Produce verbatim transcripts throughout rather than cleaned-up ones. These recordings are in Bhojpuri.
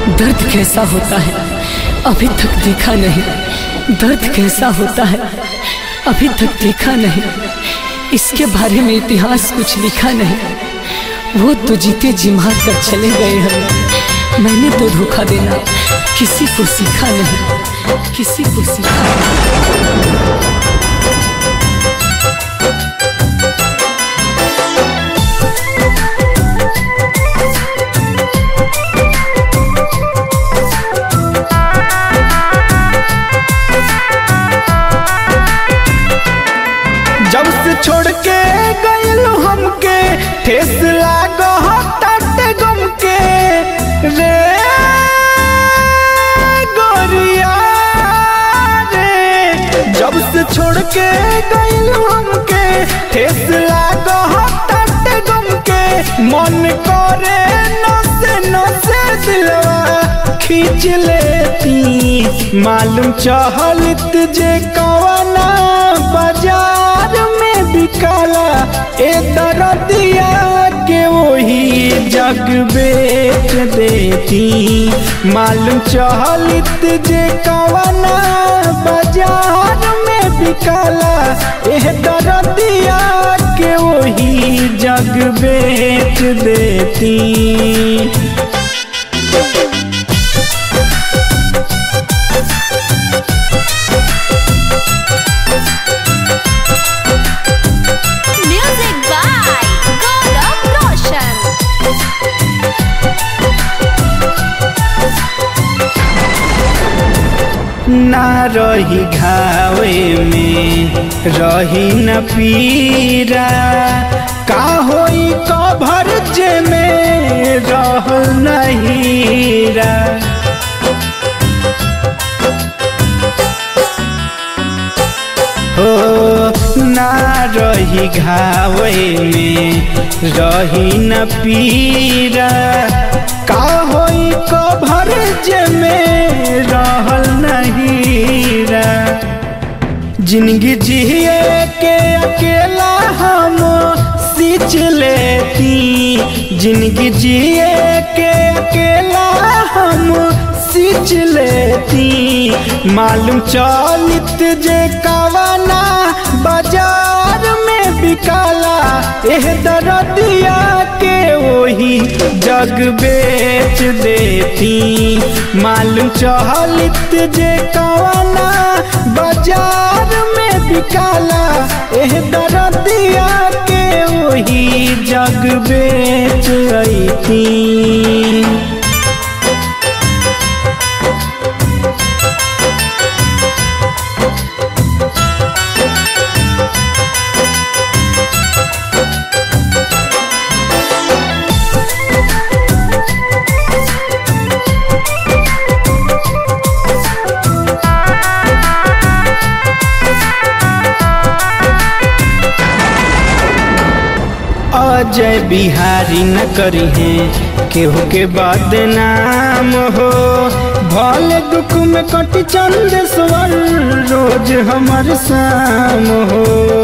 दर्द कैसा होता है अभी तक देखा नहीं, दर्द कैसा होता है अभी तक देखा नहीं, इसके बारे में इतिहास कुछ लिखा नहीं। वो तो जीते जी मार कर चले गए हैं, मैंने तो धोखा देना किसी को सीखा नहीं, किसी को सीखा नहीं। जब से छोड़ के गइलू हमके ठेस लागो हटाते गम के रे गोरिया रे। जब से छोड़ के गइलू हमके ठेस लागो हटाते गम के, मन करे नसे नसे दिलवा खींच लेती। मालूम चहलत जे कवना बाजार में बिकाला ए दरदिया के वही जग बेच देती। मालूम चहलत जे कवना बाजार में बिकाला ए दरदिया के वही जग बेच देती। ना रही घावे में रही न पीरा, का होई कभर जे में रहल नहीरा। हो ना रही घावे में रही न पीरा, का होई कभर जे में रहल नहीरा। जिंदगी जिए के अकेला हम सींच लेती। जिंदगी जिए के अकेला हम सींच लेती। मालूम चलित जे कवना बाजार में बिकाला एह दरदिया के वही जग बेच देती। मालूम चहलित जे कवना बाजार में बिकाला एह दरदिया के वही जग बेच अईती। अजय बिहारी न करी है केहू के बदनाम हो। भले दुख में कटी चंदेश्वर रोज हमर शाम हो।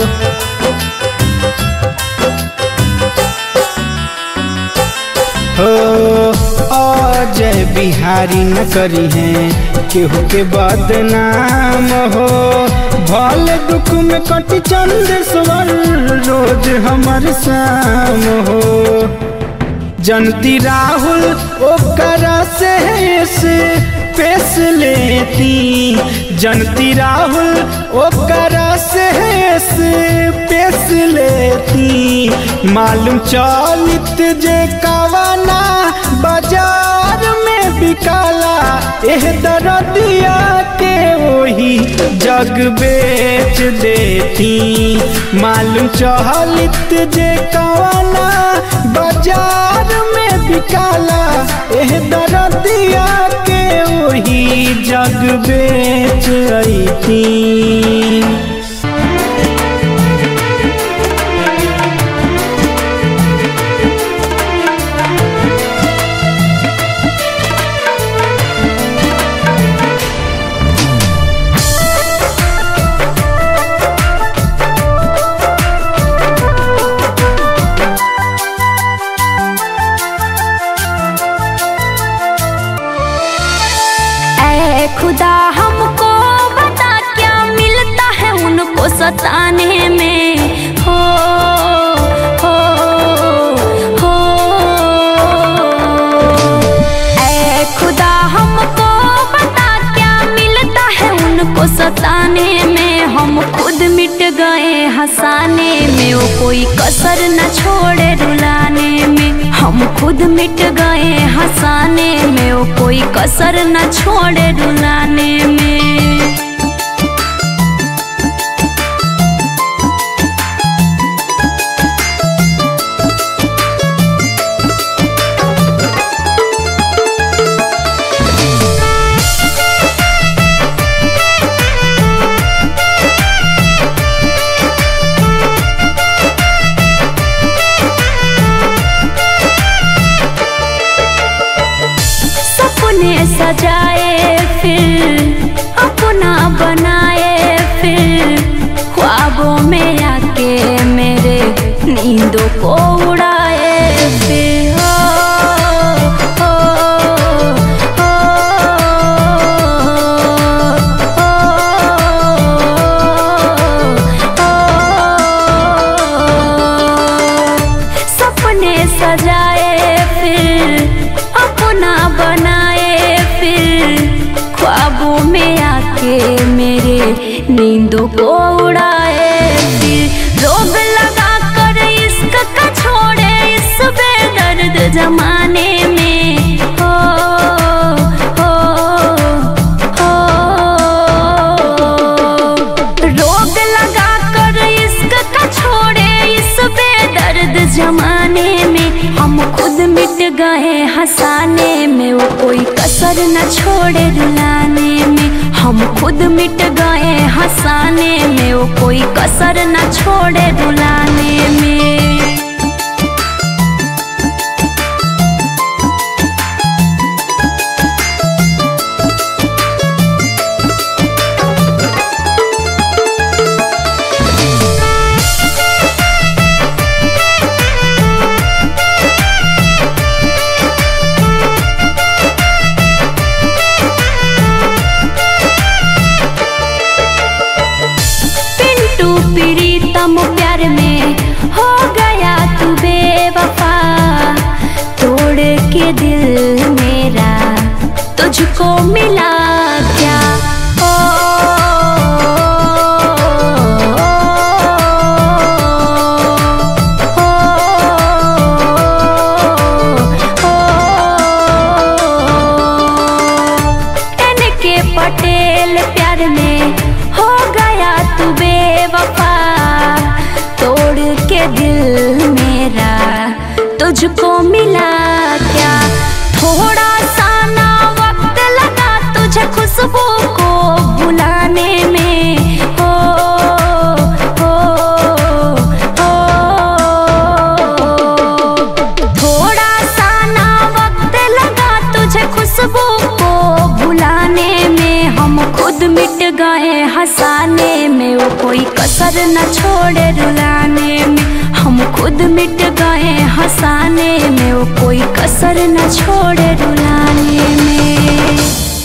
हो अजय बिहारी न करी है केहू के बदनाम हो। भले दुख में कटी चंदेश्वर रोज हमर शाम हो। जनती राहुल ओकरा से पेश लेती। जनती राहुल ओकरा से पेश लेती। मालूम चलित जे कवना बाजार में बिकाला एह दरदिया के वही जग बेच देती। मालूम चहलित जे कवना बाजार में बिकाला एह दरदिया के वही जग बेच अईती। खुदा हमको बता क्या मिलता है उनको सताने में। हो हो हो ऐ खुदा हमको बता क्या मिलता है उनको सताने में। हम खुद मिट गए हंसाने में, वो कोई कसर न छोड़े रुलाने में। हम खुद मिट गए हंसाने में, वो कोई कसर न छोड़े रुलाने में। सजाए फिर अपना बनाए, फिर ख्वाबों में आके मेरे नींदों को उड़ाए। फिर हो हो हो हो सपने सजाए फिर अपना बनाए, ख्वाबों में आके मेरे नींदों को उड़ाए। फिर रोग लगा कर इश्क का छोड़े इस बेदर्द जमाने में। हो हो हो रोग लगा कर इश्क का छोड़े इस बेदर्द जमाने में। हम खुद मिट गए हंसाने में, वो कोई कसर न छोड़े रुलाने में। हम खुद मिट गए हंसाने में, वो कोई कसर न छोड़े रुलाने में। प्यार में हो गया तू बेवफा, तोड़ के दिल मेरा तुझको मिला क्या। ओ, ओ, ओ, एन के पटेल प्यार में हो गया तू बेवफा, दिल मेरा तुझको मिला क्या। थोड़ा सा ना वक्त लगा तुझे खुशबू को बुलाने में। हो हो हो थोड़ा सा ना वक्त लगा तुझे खुशबू को बुलाने में। हम खुद मिट गए हंसाने में, वो कोई कसर न छोड़े रुलाने में। हम खुद मिट गए हंसाने में, वो कोई कसर न छोड़े रुलाने में।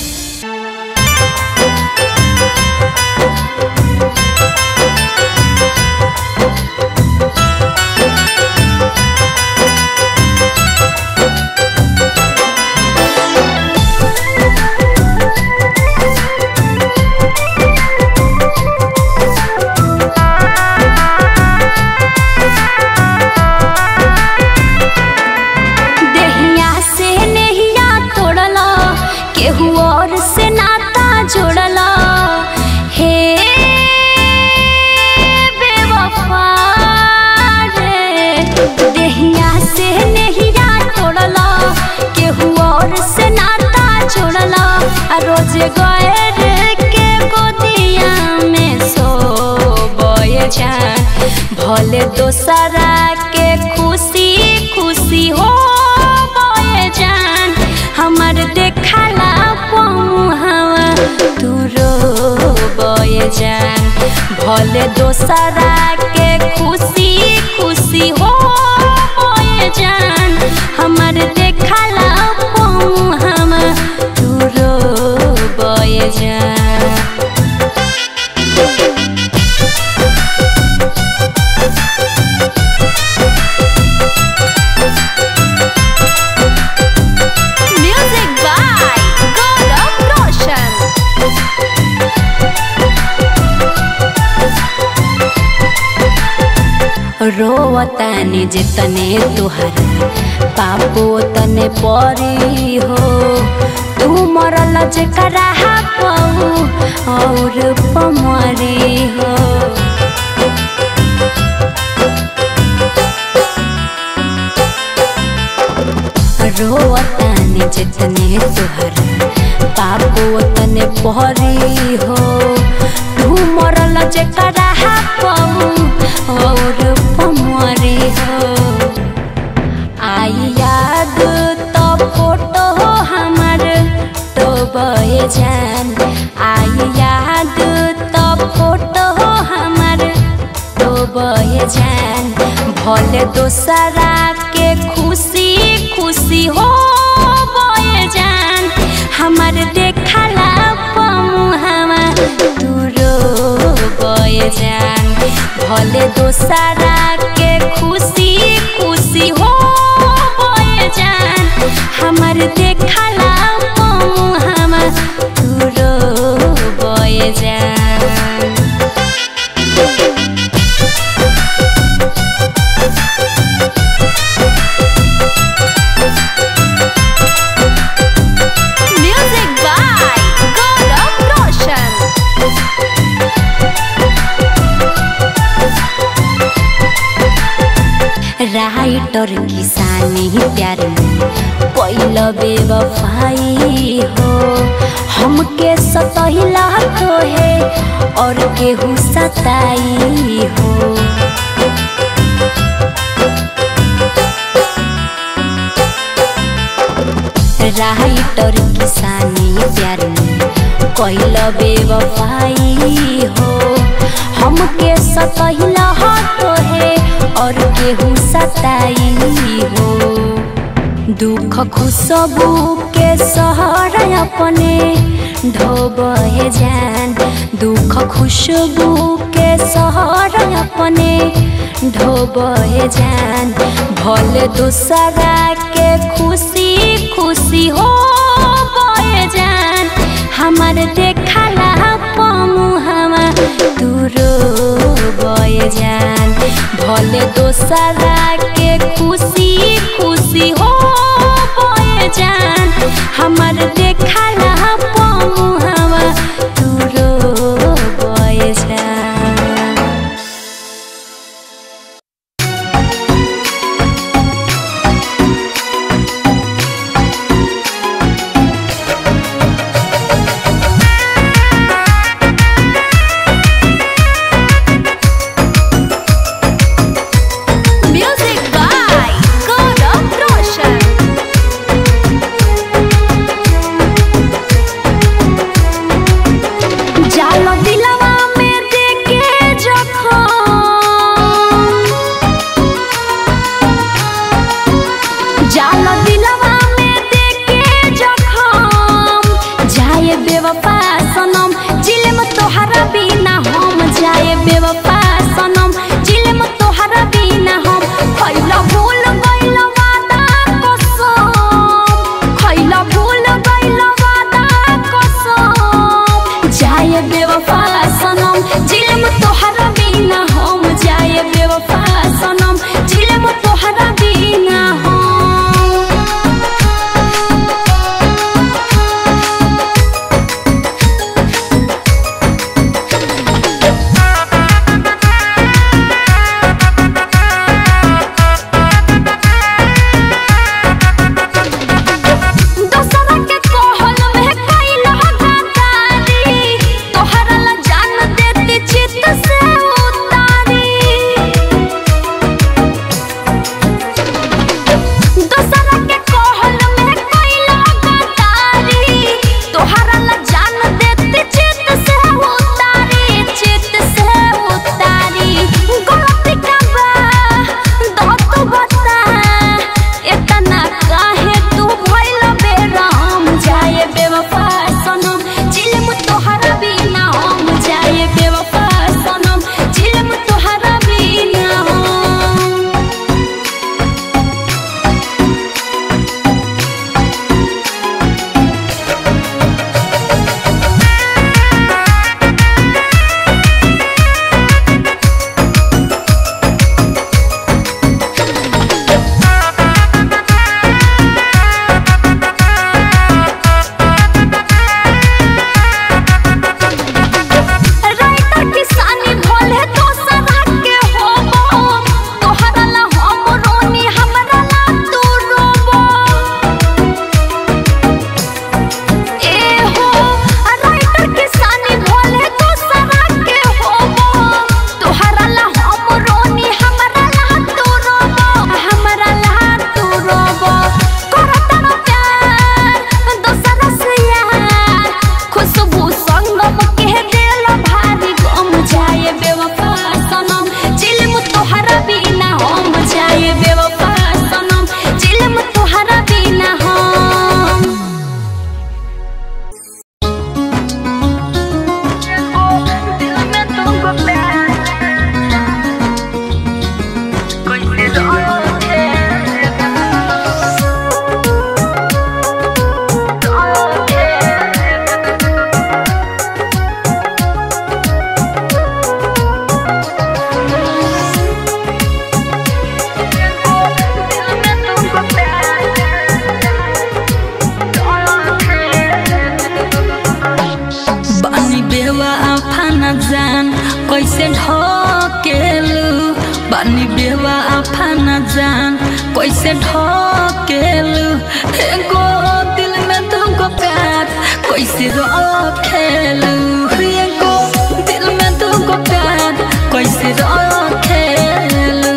केहू और से नाता जोड़ला हे बेवफा रे। देहिया से नहिया तोड़ला, केहू और से नाता जोड़ला। रोज गए के गोदिया में सोबे जान, भले दोसरा के खुशी खुशी हो बोए जान। हमर देखला पहुँवा तू रोबे जान, भले दोसरा के खुशी खुशी हो बोए जान। हमर देखला पहुँवा तू रोबे रोवतानी जितने तुहरा पापो तने परी हो तू मरल जेकरा पाऊ और पमरी हो रोवतानी जितने तुहरा पापो तने परी हो तू मरल जेकरा पाऊ और पमरी हो आई याद तो फोटो हमार तो बहे जान आई याद तो फोटो हमार तो बहे जान भले दोसरा के खुशी खुशी हो बहे जान हमार देखला पमुहावा तू रो बहे जान भले दोसरा के खुशी खुशी हो बहे जान हमार देखला पमुहावा तू रो बहे जान राइटर किसानी प्यार में कोइल बेवफाई हो हमके सतहिला तो है और केहू सताई हो राइटर किसानी प्यार में कोइल बेवफाई हो हमके सतहिला तो है और केहू सताई हो दुख खुशबू के सहर अपने ढोबे जान दुख खुशबू के सहर अपने ढोबे जान भले दूसरा के खुशी खुशी हो बहे जान हमार देखला पमुहावा तू रो बहे जान भले दोसरा के खुशी खुशी हो बहे जान हमार देखला पमुहावा तू रो बहे जान कैसे ढकेलू एगो दिल में तुमको प्यार कैसे रखेलू एगो दिल में तुमको प्यार कैसे रखेलू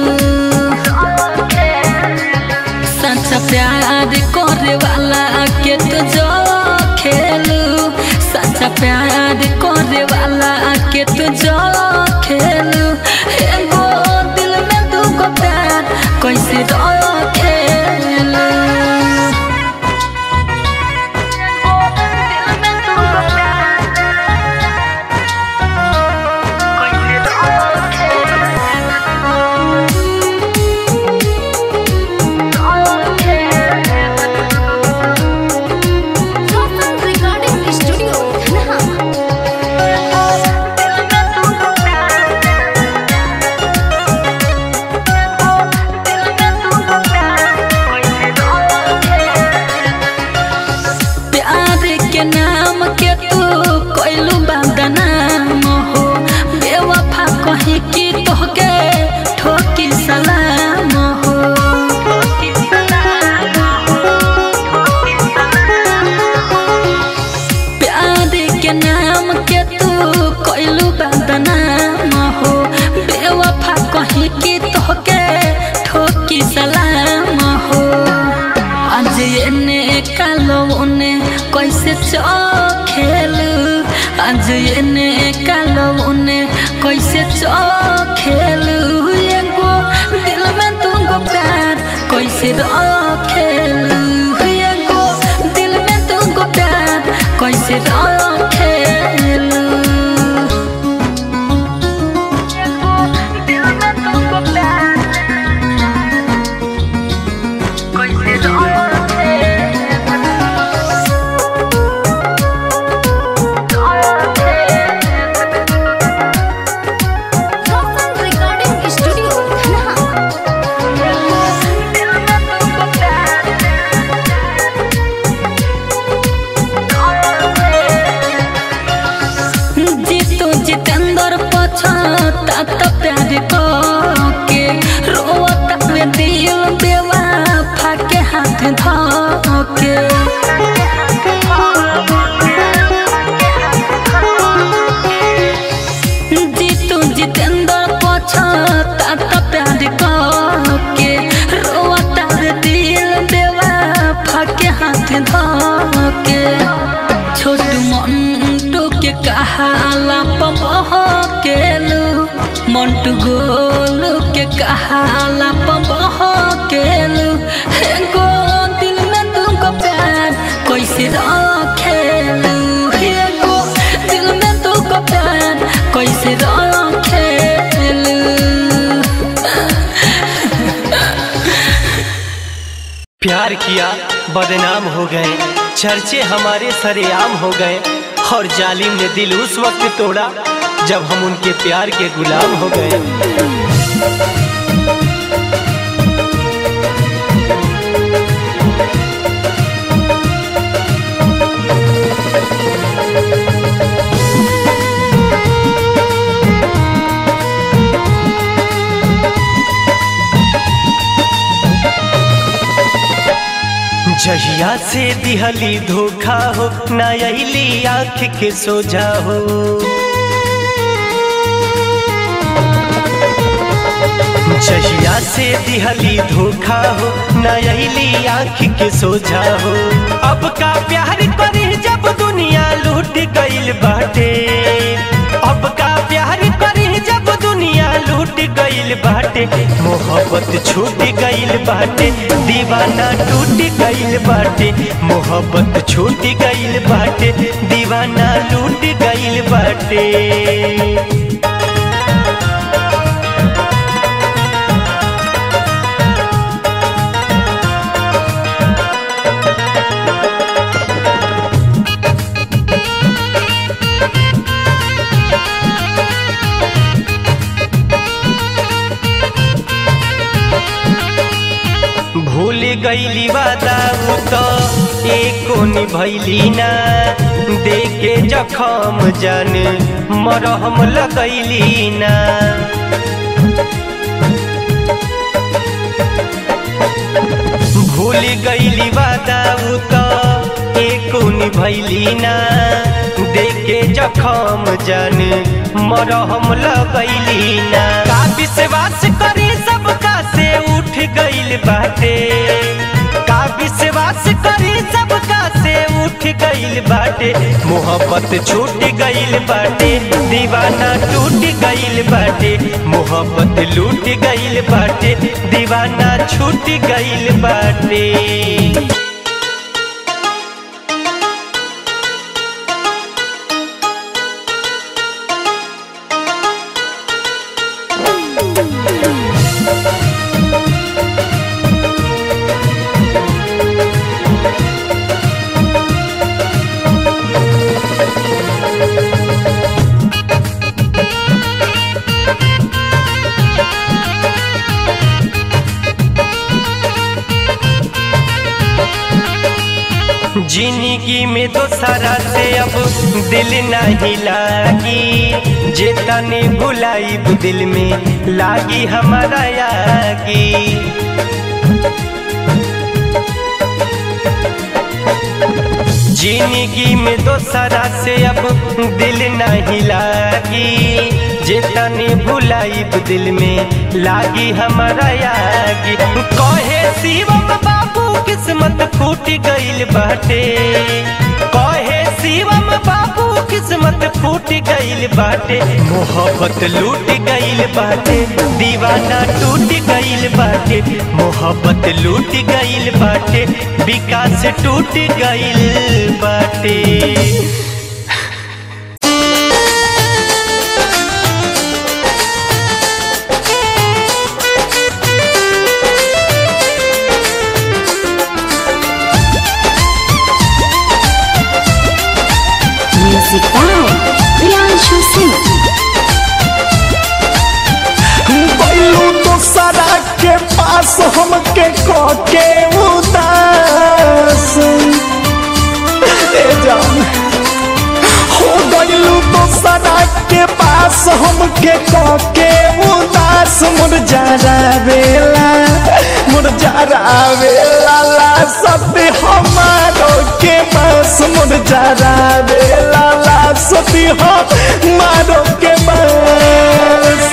सच्चा प्यार करे वाला के तू जो खेलू सच्चा प्यार करे वाला के तू जो खेलू एगो दिल में तुमको प्यार कैसे रखेलू कैसे चखेलू आज एने कालो उने कैसे चखेलू एगो दिल में तुमको प्यार कैसे रखेलू एगो दिल में तुमको प्यार कैसे रखेलू दिल में तुमको प्यार कैसे तो प्यार के रोता में दिल बेवफा के हाथ धोके जीतू जितेंद्र पछता तो प्यार के रोता में दिल बेवफा के हाथ धोके छोटू मंटू के कहाला पबहकेलू मंटू गोलू के कहाला पबहकेलू एगो दिल में तुमको प्यार कैसे रखेलू एगो दिल में तुमको प्यार कैसे रखेलू प्यार किया बदनाम हो गए चर्चे हमारे सरेआम हो गए और जालिम ने दिल उस वक्त तोड़ा जब हम उनके प्यार के गुलाम हो गए। जहिया से दिहली धोखा हो ना अइली आँख के सोझा हो जहिया से दिहली धोखा हो ना अइली आँख के सोझा हो अब का प्यार करी जब दुनिया लूट गइल बाटे अब का प्यार करी जब दुनिया लूट गइल बाटे मोहब्बत छूट गइल बाटे दीवाना टूट गइल बाटे मोहब्बत छूट गइल बाटे दीवाना लूट गइल बाटे। भूल गइली वादा तो एको निभैली ना देखे जखम जान मरहम लगैली ना भूल गईली वादा उ तो एको निभैली ना, देखे जखम जान मरहम लगैली ना। का विश्वास करी सबका से उठ गईल बाटे, का विश्वास करी सबका से उठ गईल बाटे। मोहब्बत छूट गईल बाटे, दीवाना टूट गईल बाटे। मोहब्बत लूट गईल बाटे, दीवाना छूट गईल बाटे। जिंदगी में दोसरा से अब दिल नहीं लागी, जेता ने भुलाई दिल में लागी हमारा यागी। जिंदगी में दोसरा से अब दिल नहीं लागी, जेता ने भुलाई दिल में लागी हमारा यागी। कहे शिवम बाबू किस्मत फूट गईल बाटे, कहे शिवम बाबू किस्मत फूट गईल बाटे। मोहब्बत लूट गईल बाटे, दीवाना टूट गईल बाटे। मोहब्बत लूट गईल बाटे, विकास टूट गईल बाटे। बैलू दोसरा के पास हमके के उदास ए जान हो गईलू दोसरा के पास हमके के उदास। मुरझारा बेला मुरझारा बेला ला सती हमारो के पास, मुरझारा बेला ला सती हमारो के पास।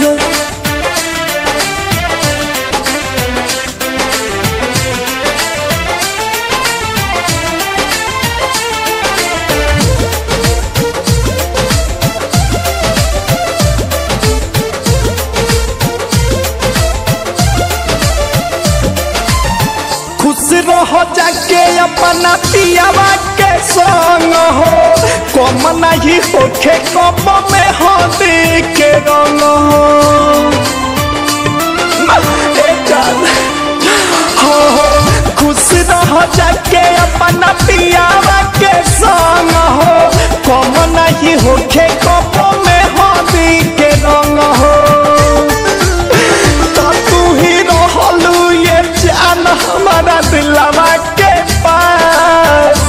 हो जाके अपना पियावा के संग हो, कम नहीं होखे कम में हो के रंग हो। खुश रह जाके अपना पियावा के संग हो, कम नहीं होखे कम में हो के रंग हो। तो तू ही रहलू ये जान हमारा दिलवा के पास,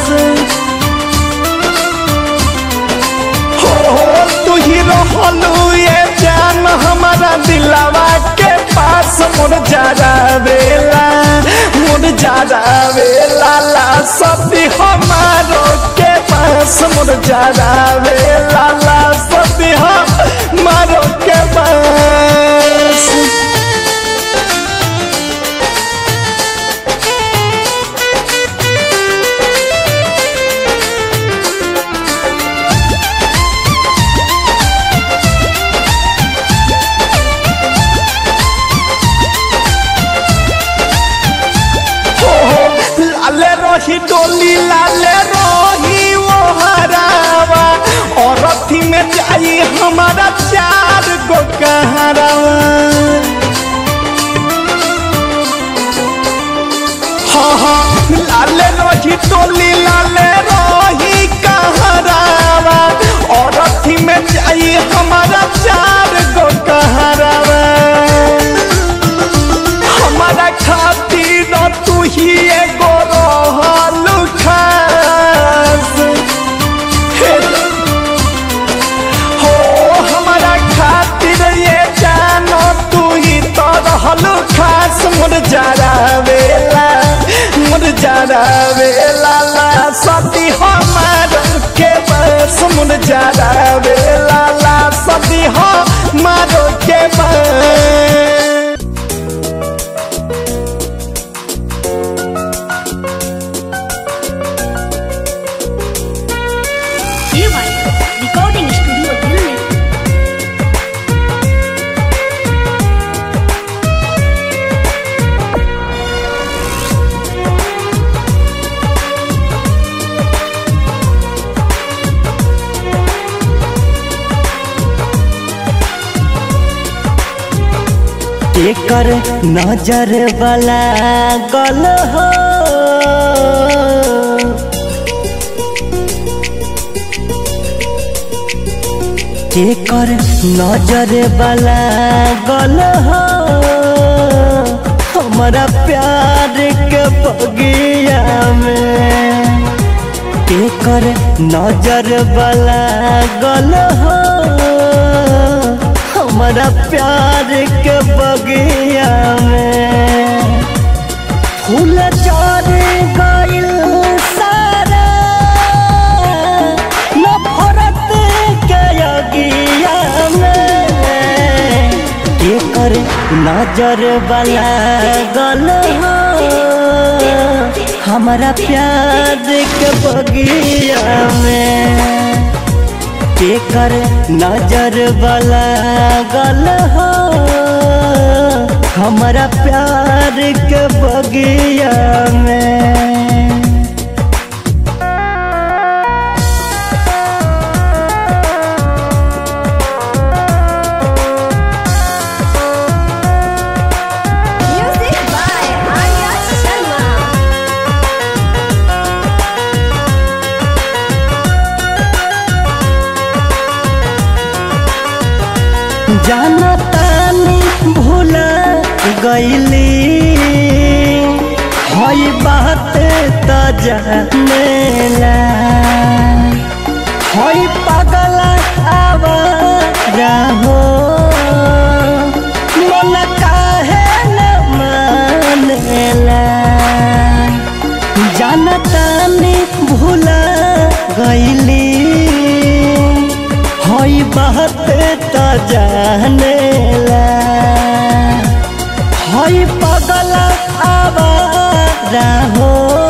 हो तू ही रहलू ये जान हमारा दिलवा के पास। मुरझारा बेला मुरझारा बेला ला सती हमारो के पास, मुरझारा बेला ला सती हमारो के पास। रही डोली लाले रही वो हरावा, और अथी में जाई हमारा चार गो कहरावा। हाँ हाँ लाले रही डोली लाले रही कहरावा, और अथी में जाई हमारा चार गो कहरावा। हमारा खातिर तू ही एगो रहलू खास, हो हमारा खातिर ये जानो तू ही तो रहलू खास। मुरझारा बेला केकर नजर वाला गल हो केकर नजर वाला गल हो हमारा प्यार के बगिया में केकर नजर वाला गल हो हमारा प्यार के बगिया में फूल चढ़ गइल सारा नफरत के अगिया में केकर नजर वाला गल हो हमारा प्यार के बगिया में केकर नजर वाला गल हो हमारा प्यार के बगिया में जाना तानी भूला गईली हई बात त जानेला हई पागल आवारा हो मन काहे न मानेला जाना तानी भूला गईली हई बात त जानेला हई पागल आवारा हो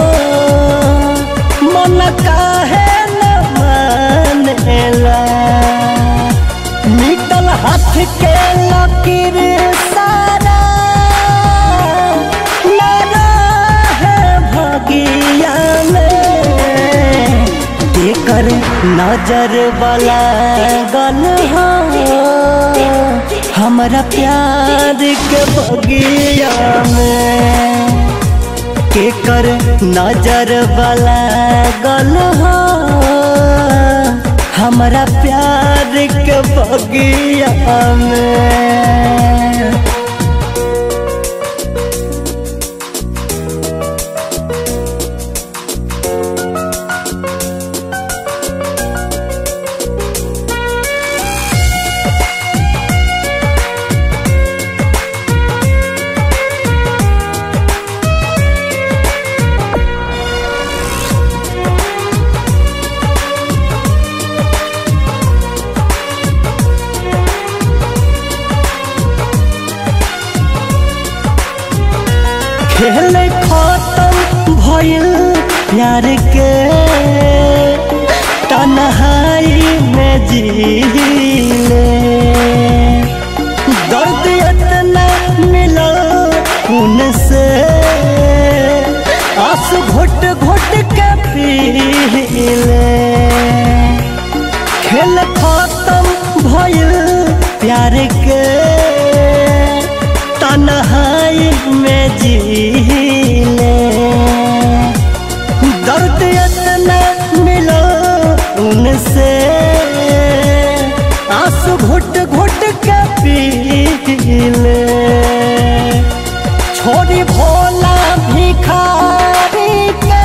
मन काहे न मानेला निकल हाथ के लकीर सारा ना है भगिया में केकर नजर वाला गल हो हमारा प्यार के बगिया में केकर नजर वाला गल हो हमारा प्यार के बगिया में खेल खत्म भइल प्यार के तन्हाई में जीले दर्द इतना मिला उनसे आंसू घुट घुट के पीले खेल खत्म भइल प्यार के तन्हाई में जीले दर्द इतना मिला उनसे आंसू घुट घुट के पीले छोड़ी भोला भिखारी के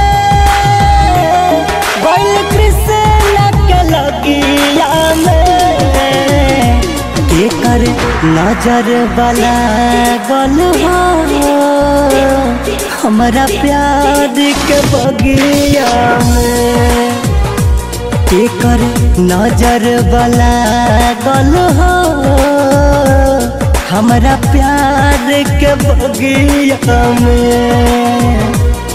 बैल कृष्ण के लगिया में केकर नजर वाला गल हो हमारा प्यार के बगिया में केकर नजर वाला गल हो हमारा प्यार के बगिया में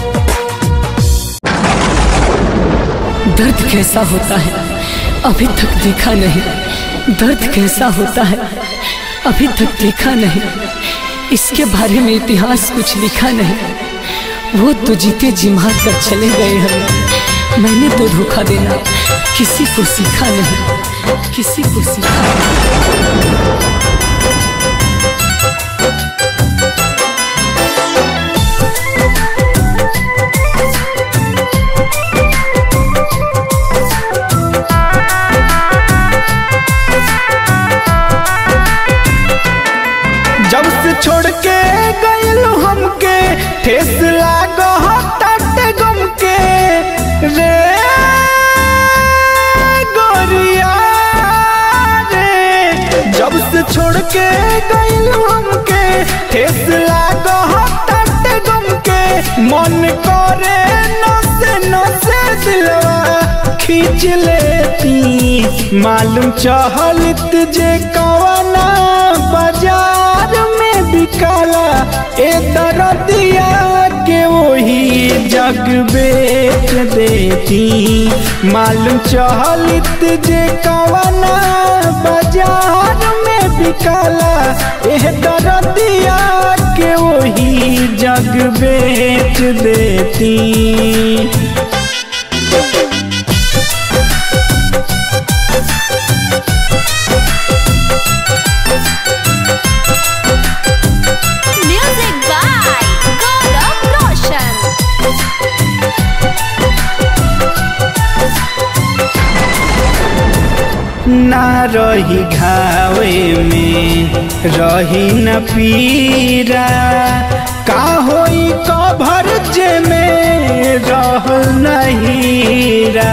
दर्द कैसा होता है अभी तक देखा नहीं दर्द कैसा होता है अभी तक देखा नहीं इसके बारे में इतिहास कुछ लिखा नहीं वो तो जीते जी मार कर चले गए हैं मैंने तो धोखा देना किसी को सीखा नहीं किसी को सीखा नहीं। जब से छोड़ के गइल हमके ठेस लागो हटट गम के मन करे नसे नसे दिलवा खींच लेती मालूम चहलत जे कवना बाजार में बिकाला ए दरदिया के वही जग बेच देती मालूम चहलत जे कवना बाजार में बिकाला ए दरदिया के वही जग बेच देती। ना रही घावे में रही न पीरा का होई कभर जे में रह नहीरा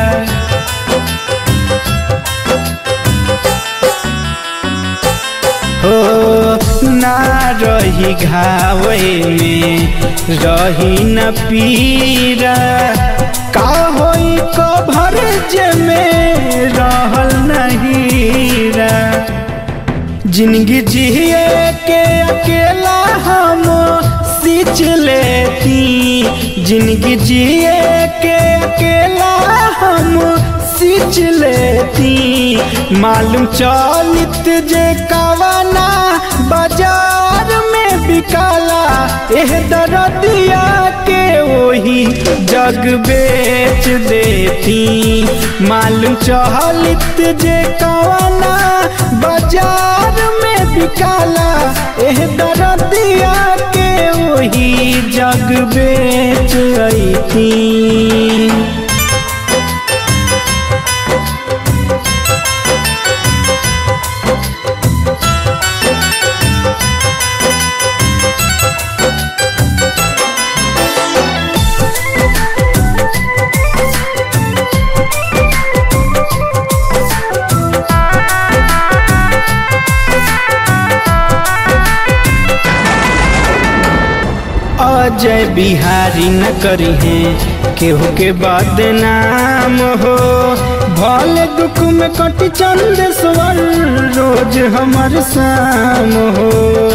हो ना रही घावे में रही न पीरा का होई कभर जे में रहल नहीरा जिंदगी जिए के अकेला हम सींच लेती जिंदगी जिए के अकेला हम सींच लेती मालूम चलित जे कवना बाजार में बिकाला एह दरदिया के वही जग बेच देती मालूम चहलित जे कवना बाजार में बिकाला एह दरदिया के वही जग बेच अईती। अजय बिहारी न करी है केहू के बदनाम हो भले दुख में कटी चंदेश्वर रोज हमर शाम हो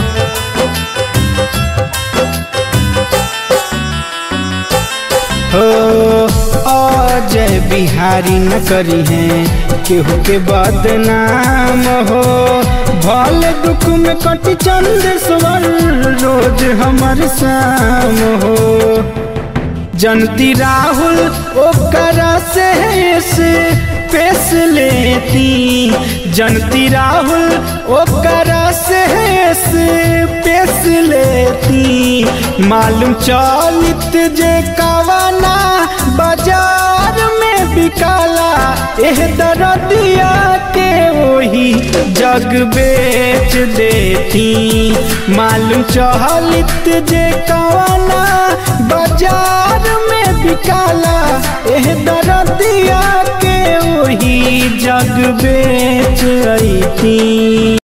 हो अजय बिहारी न करी है केहू के बदनाम हो भले दुख में कटी चंदेश्वर रोज हमर शाम हो जनती राहुल ओकरा से से पेश लेती जनती राहुल ओकरा से से पेश लेती मालूम चलित जे कवना बाजार में बिकाला एह दरदिया के वही जग बेच देती मालूम चहलित जे कवना बाजार में बिकाला एह दरदिया के वही जग बेच अईती।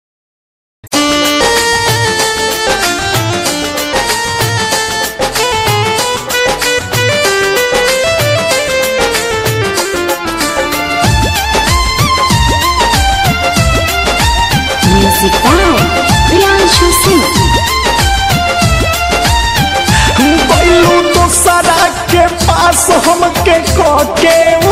के पास हमके कोके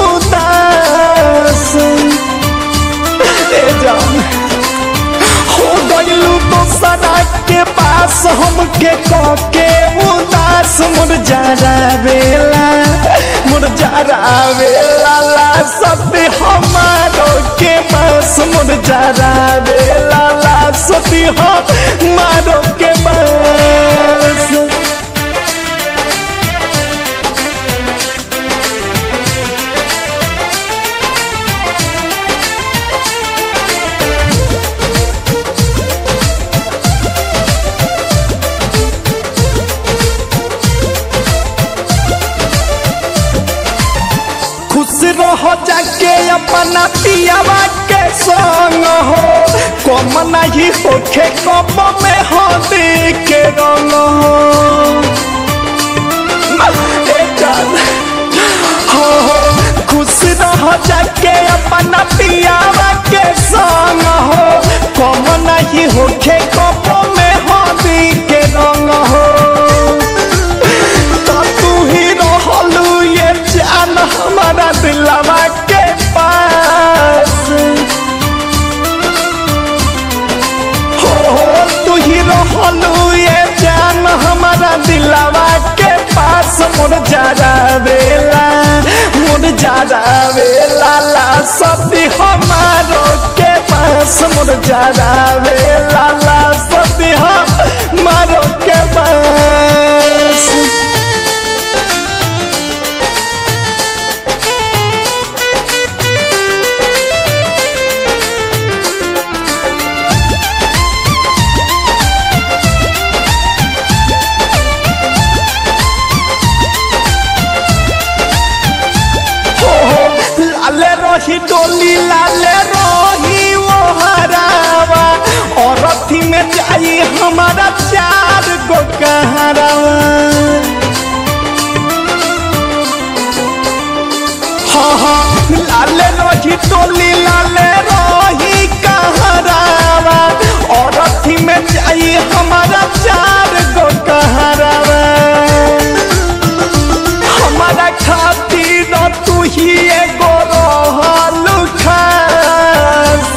उदास ए जान हो गइलू तो सदा के पास हमके कोके उदास मुरझा बेला मुरझा बेला ला सब हमारो के पास मुरझा बेला ला सब हमारो के पास। रह जाके अपना पियावा के संग हो कम नहीं होखे कम में हदी के रंग हो हो खुश रह जाके अपना पियावा के संग हो कम नहीं होखे कम में हदी के रंग हो तो तू ही रहलू ये जान हमारा दिलवा के पास हो तू ही रहलू ये जान हमारा दिलवा के पास मोर जारा बेला मोर जारा बेला ला सती हमारो के पास मोर जारा बेला ला सती हमारो के पास लाले रही डोली लाले रही वो हरावा और अथी में जाई हमारा चार गो कहरावा हाँ हाँ लाले रही डोली लाले रही कहरावा और अथी में जाई हमारा चार गो कहरावा हमारा खातिर तू ही एगो रहलू खास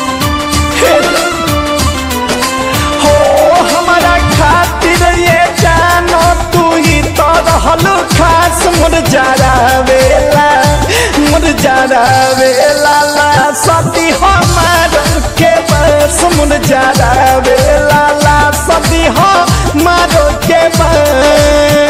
हो हमारा खातिर ये जानो तू ही तो रहलू खास मोर जारा बेला मोर जारा बेला ला सती हमारो के बस मोर जारा बेला ला सती हमारो के बस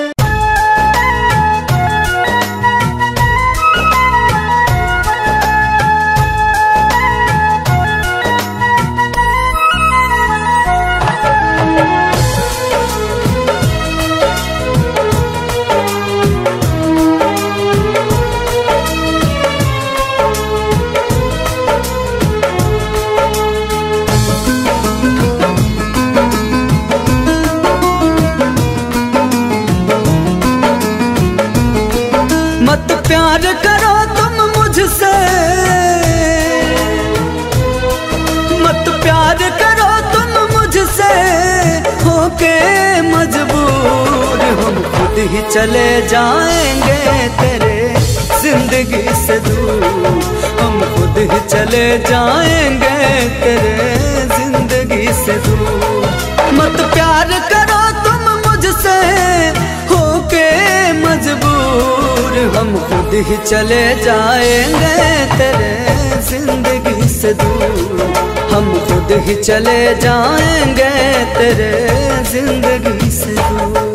मत प्यार करो तुम मुझसे मत प्यार करो तुम मुझसे होके मजबूर हम खुद ही चले जाएंगे तेरे जिंदगी से दूर हम खुद ही चले जाएंगे तेरे जिंदगी से दूर मत प्यार करो तुम मुझसे होके मजबूर हम खुद ही चले जाएंगे तेरे जिंदगी से दूर हम खुद ही चले जाएंगे तेरे जिंदगी से दूर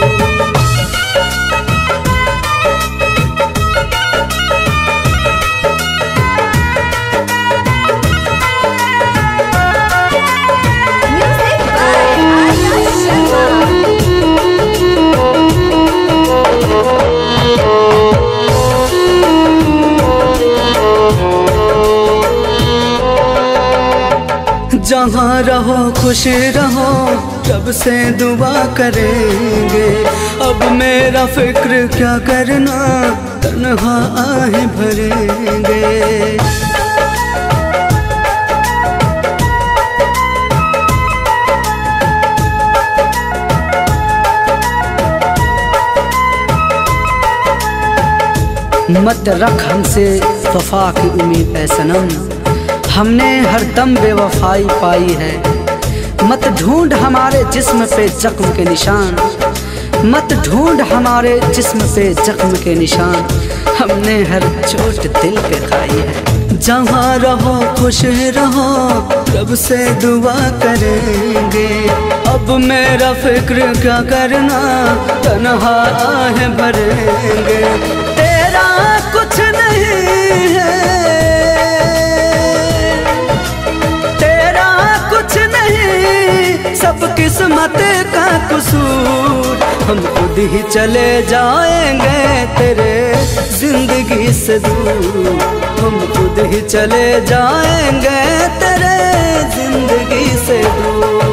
जहाँ रहो खुश रहो रब से दुआ करेंगे अब मेरा फिक्र क्या करना तन्हा आहें भरेंगे मत रख हमसे वफा की उम्मीद ऐ सनम हमने हर दम बेवफाई पाई है मत ढूंढ हमारे जिस्म पे जख्म के निशान मत ढूंढ हमारे जिस्म पे जख्म के निशान हमने हर चोट दिल पे खाई है जहाँ रहो खुश रहो रब से दुआ करेंगे अब मेरा फिक्र क्या करना तन्हा आहें भरेंगे तेरा कुछ नहीं है सब किस्मत का कसूर हम खुद खुद ही चले जाएंगे तेरे जिंदगी से दूर, हम खुद ही चले जाएंगे तेरे जिंदगी से दूर।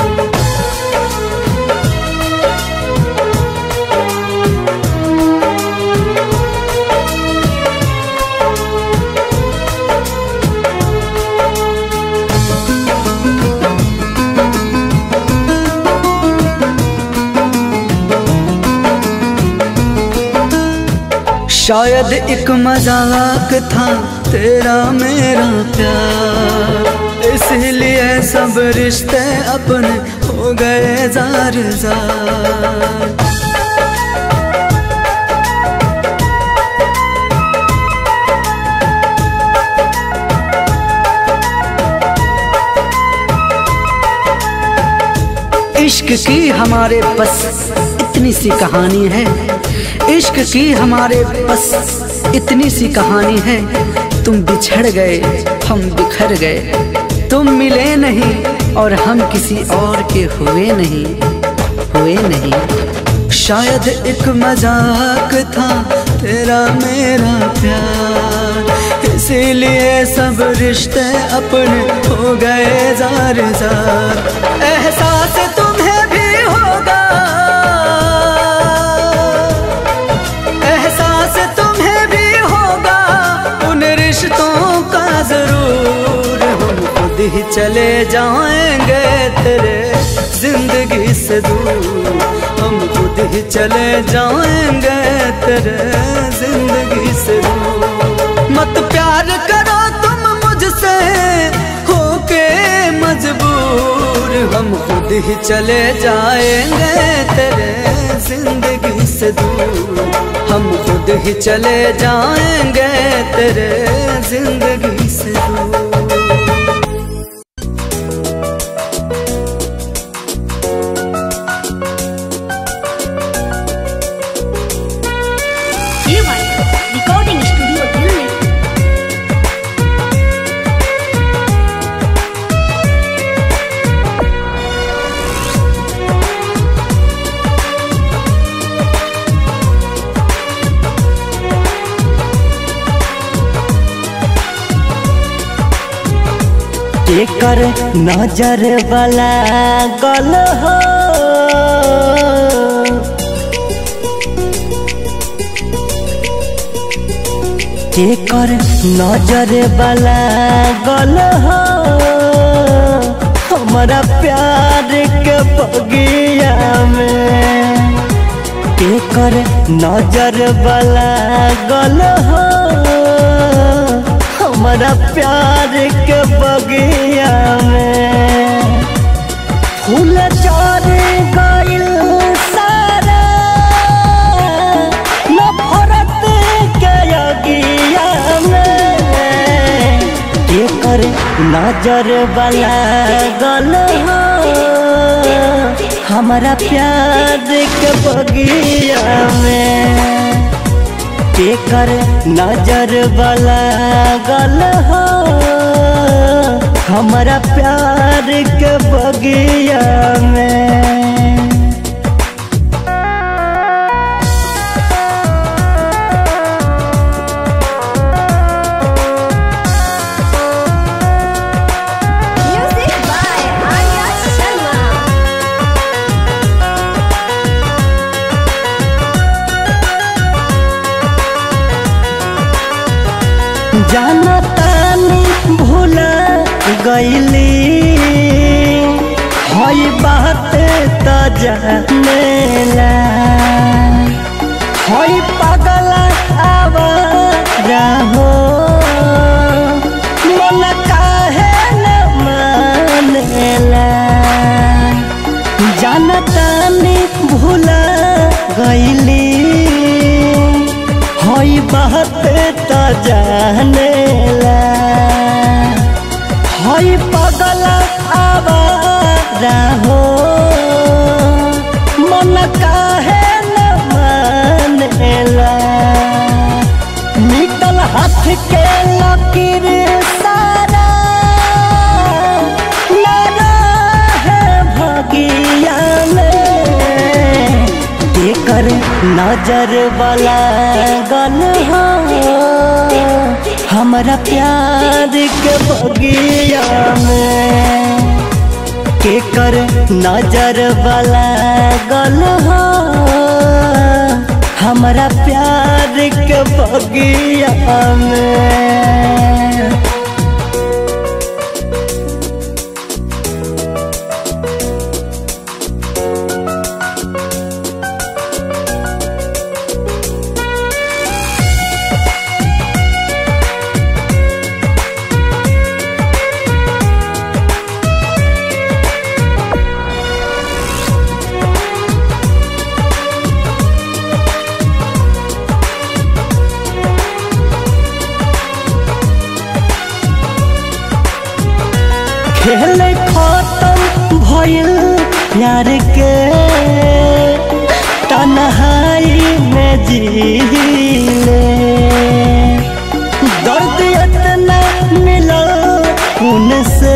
शायद एक मजाक था तेरा मेरा प्यार, इसलिए सब रिश्ते अपने हो गए जार जार। इश्क की हमारे बस इतनी सी कहानी है, इश्क की हमारे बस इतनी सी कहानी है। तुम बिछड़ गए हम बिखर गए, तुम मिले नहीं और हम किसी और के हुए नहीं, हुए नहीं। शायद एक मजाक था तेरा मेरा प्यार, इसीलिए सब रिश्ते अपने हो गए जार जार। एहसास तुम्हें भी होगा, रिश्तों का जरूर, हम खुद ही चले जाएंगे तेरे जिंदगी से दूर, हम खुद ही चले जाएंगे तेरे जिंदगी से दूर। मत प्यार करो तुम मुझसे होके मजबूर, हम खुद ही चले जाएंगे तेरे जिंदगी से दूर, हम खुद ही चले जाएंगे तेरे जिंदगी से दूर। Recording studio Delhi. एकर नजर वाला गल हो, एकर नजर वाला गल हो, हमारा प्यार के बगिया में। एकर नजर वाला गल हो, हमारा प्यार के बगिया में। फूल चार गइल सारा नफरत के अगिया में। एकर नजर वाला गल हो, हमारा प्यार के बगिया में। एकर नजर वाला गल हो, हमारा प्यार के बगिया में। जाना तानी भूला गईली, हई बात त जानेला, हई पागल आवारा हो, मन काहे न मानेला। जाना तानी भूला गईली, हई बात त जानेला, हई पागल आवारा हो, मन काहे न मानेला। निकल हाथ के लकीर सारा ना है भगिया में। कर नजर वाला गल हो हमारा प्यार के बगिया में के कर नजर वाला गल हो हमारा प्यार के बगिया में। खेल खत्म भइल प्यार के तन्हाई में जीले दर्द इतना मिला उनसे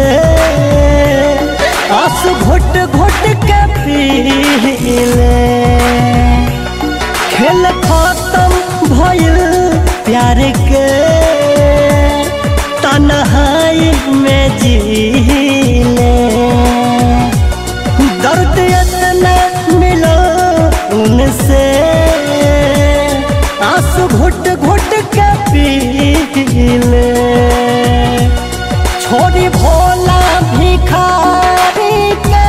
आंसू घुट घुट के पीले। खेल खत्म भइल प्यार के तन्हाई में जीले दर्द इतना मिला उनसे आंसू घुट घुट के पीले। छोड़ी भोला भिखारी के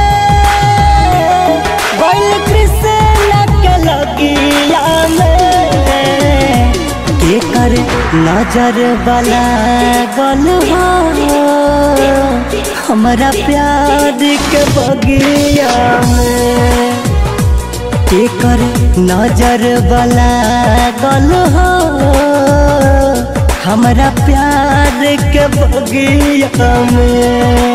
बैल कृष्ण के लगिया में के कर नजर वाला गल हो हमारा प्यार के बगिया में के कर नजर वाला गल हो हमारा प्यार के बगिया में।